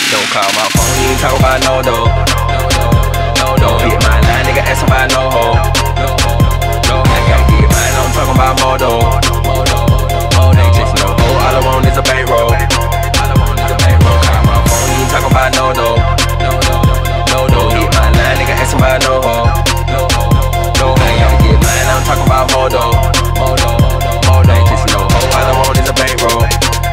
Don't call my phone, you ain't talk about no though. No, hit my line, nigga, asking about no hoe. No, I gotta get mine, I'm talking about more though. They just no hoe, all I want is a bankroll. Call my phone, you ain't talking about no though. No, hit my line, nigga, asking about no hoe. No, I gotta get mine, I'm talking about more though. They just no hoe, all I want is a bankroll.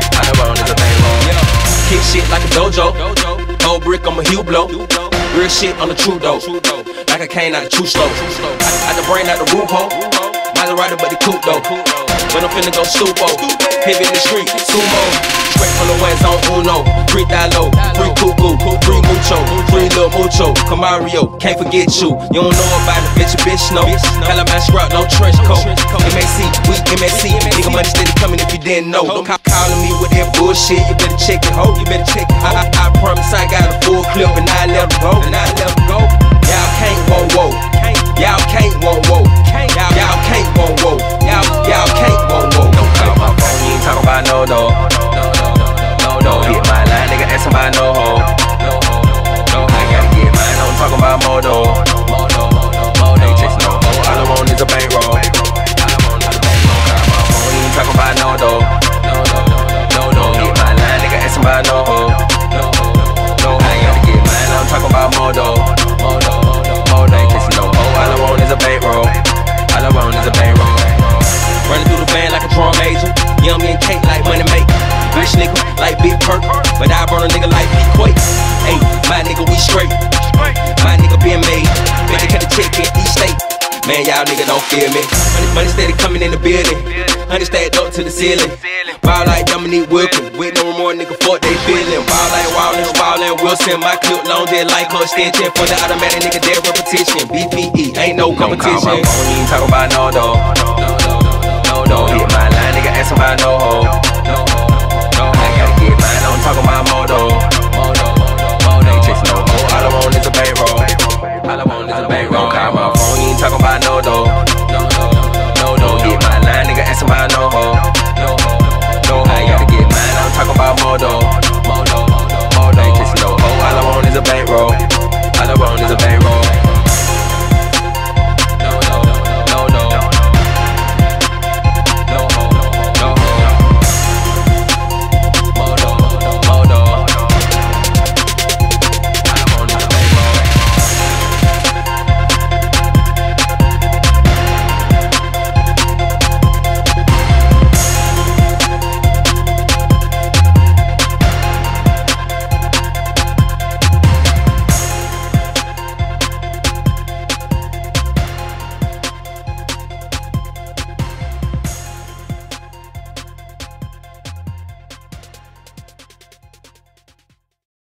Kick shit like a dojo. Old brick on my heel blow. Real shit on the true dough. Like a cane out the true slow. I the brain out the roof hole. Maserati but the coupe though. When I'm finna go stupo. Heavy in the street, sumo. Straight from the west on Uno. Free Dalo, free cuckoo, free mucho, free lil mucho. Camario, can't forget you. You don't know about it, bitch know. Calabash route, no trench coat. MAC, we MSC. Nigga money steady coming if you didn't know. Don't calling me with that bullshit. You better check it, ho. You better check it. I promise I got a full clip and I let him go. Y'all can't won't whoa. Y'all can't won't whoa. Y'all can't won't whoa. Y'all can't won't whoa. Don't call my phone, you ain't talking about no though. No, hit my line, nigga, asking about no hoe. I gotta get mine, I'm talking about more though. They just no hoe, all I want is a bankroll. Call my phone, you ain't talking about no though. No, hit my line, nigga, asking about no hoe. I gotta get mine, I'm talking about more though. They just no hoe, all I want is a bankroll. All I want is a bankroll. Running through the band like a drum major. Young and cake like money maker. Rich nigga like Big Perk, but I burn a nigga like Big Quake. Ayy, my nigga we straight. My nigga been made. Bitch, cut the check in each state. Man, y'all nigga don't feel me. Money steady coming in the building. Honey stacked up to the ceiling. Ball like Dominique Wilkins. With no more nigga, fuck they feeling. Ball like Wallace, Ball and Wilson. My clip long dead like her extension. For the automatic nigga, dead repetition. BPE, ain't no competition. Don't call my phone, you ain't talking about no though. No, hit my line, nigga, asking about no hoe. I gotta get mine, I'm talking about more though.